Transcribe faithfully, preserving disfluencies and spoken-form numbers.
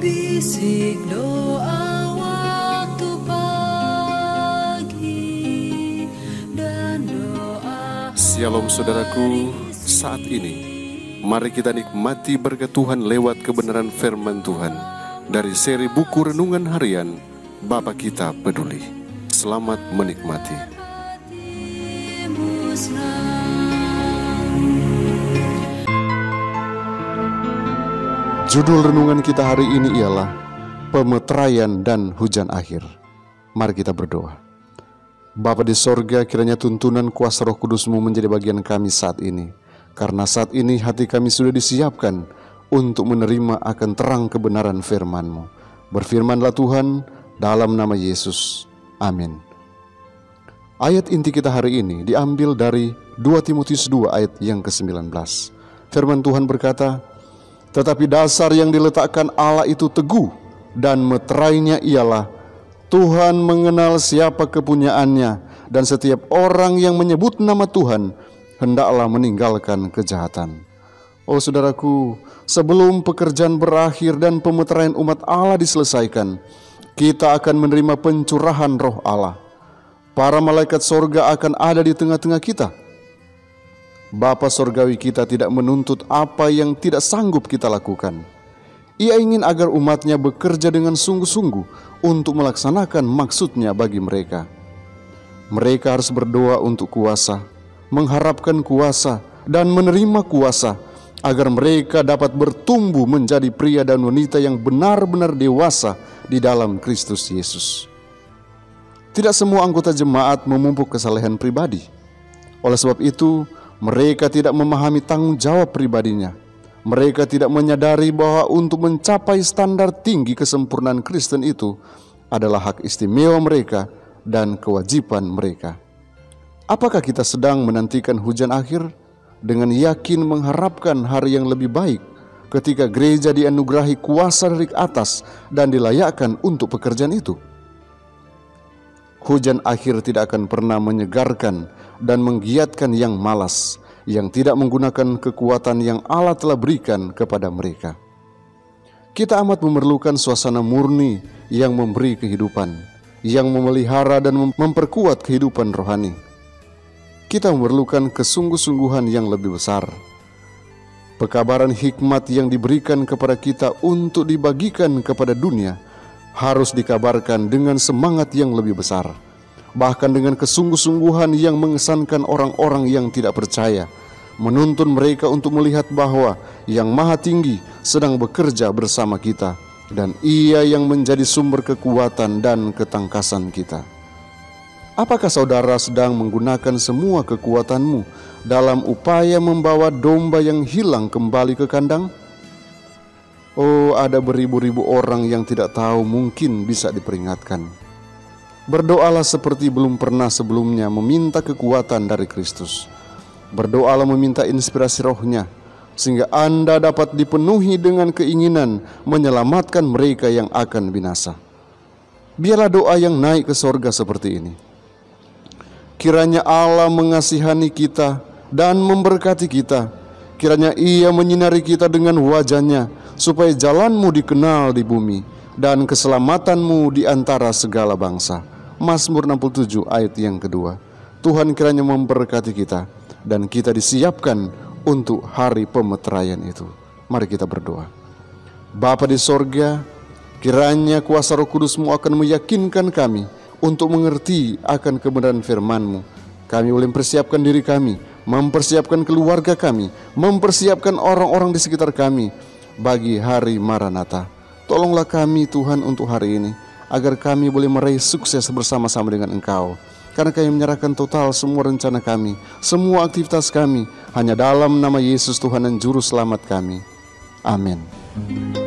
Bisik doa waktu pagi dan doa. Shalom saudaraku, saat ini mari kita nikmati berkat Tuhan lewat kebenaran firman Tuhan dari seri buku Renungan Harian Bapa Kita Peduli. Selamat menikmati. Judul renungan kita hari ini ialah Pemeteraian dan Hujan Akhir. Mari kita berdoa. Bapa di sorga, kiranya tuntunan kuasa Roh Kudus-Mu menjadi bagian kami saat ini. Karena saat ini hati kami sudah disiapkan untuk menerima akan terang kebenaran firman-Mu. Berfirmanlah Tuhan dalam nama Yesus. Amin. Ayat inti kita hari ini diambil dari dua Timotius dua ayat yang kesembilan belas. Firman Tuhan berkata, tetapi dasar yang diletakkan Allah itu teguh, dan meterainya ialah Tuhan mengenal siapa kepunyaannya, dan setiap orang yang menyebut nama Tuhan hendaklah meninggalkan kejahatan. Oh saudaraku, sebelum pekerjaan berakhir dan pemeteraian umat Allah diselesaikan, kita akan menerima pencurahan roh Allah. Para malaikat sorga akan ada di tengah-tengah kita. Bapa sorgawi kita tidak menuntut apa yang tidak sanggup kita lakukan. Ia ingin agar umatnya bekerja dengan sungguh-sungguh untuk melaksanakan maksudnya bagi mereka. Mereka harus berdoa untuk kuasa, mengharapkan kuasa, dan menerima kuasa, agar mereka dapat bertumbuh menjadi pria dan wanita yang benar-benar dewasa di dalam Kristus Yesus. Tidak semua anggota jemaat memupuk kesalehan pribadi. Oleh sebab itu, mereka tidak memahami tanggung jawab pribadinya. Mereka tidak menyadari bahwa untuk mencapai standar tinggi kesempurnaan Kristen itu adalah hak istimewa mereka dan kewajiban mereka. Apakah kita sedang menantikan hujan akhir dengan yakin mengharapkan hari yang lebih baik ketika gereja dianugerahi kuasa dari atas dan dilayakkan untuk pekerjaan itu? Hujan akhir tidak akan pernah menyegarkan dan menggiatkan yang malas, yang tidak menggunakan kekuatan yang Allah telah berikan kepada mereka. Kita amat memerlukan suasana murni yang memberi kehidupan, yang memelihara dan memperkuat kehidupan rohani. Kita memerlukan kesungguh-sungguhan yang lebih besar. Pekabaran hikmat yang diberikan kepada kita untuk dibagikan kepada dunia harus dikabarkan dengan semangat yang lebih besar, bahkan dengan kesungguh-sungguhan yang mengesankan orang-orang yang tidak percaya, menuntun mereka untuk melihat bahwa Yang Maha Tinggi sedang bekerja bersama kita, dan Ia yang menjadi sumber kekuatan dan ketangkasan kita. Apakah saudara sedang menggunakan semua kekuatanmu dalam upaya membawa domba yang hilang kembali ke kandang? Oh, ada beribu-ribu orang yang tidak tahu mungkin bisa diperingatkan. Berdoalah seperti belum pernah sebelumnya meminta kekuatan dari Kristus. Berdoalah meminta inspirasi rohnya, sehingga Anda dapat dipenuhi dengan keinginan menyelamatkan mereka yang akan binasa. Biarlah doa yang naik ke sorga seperti ini. Kiranya Allah mengasihani kita dan memberkati kita. Kiranya Ia menyinari kita dengan wajah-Nya, supaya jalan-Mu dikenal di bumi dan keselamatan-Mu di antara segala bangsa. Mazmur enam puluh tujuh ayat yang kedua. Tuhan kiranya memberkati kita dan kita disiapkan untuk hari pemeteraian itu. Mari kita berdoa. Bapa di sorga, kiranya kuasa Roh Kudus-Mu akan meyakinkan kami untuk mengerti akan kebenaran firman-Mu. Kami boleh mempersiapkan diri kami, mempersiapkan keluarga kami, mempersiapkan orang-orang di sekitar kami bagi hari Maranatha. Tolonglah kami Tuhan untuk hari ini, agar kami boleh meraih sukses bersama-sama dengan Engkau. Karena kami menyerahkan total semua rencana kami, semua aktivitas kami, hanya dalam nama Yesus Tuhan dan Juru Selamat kami. Amin.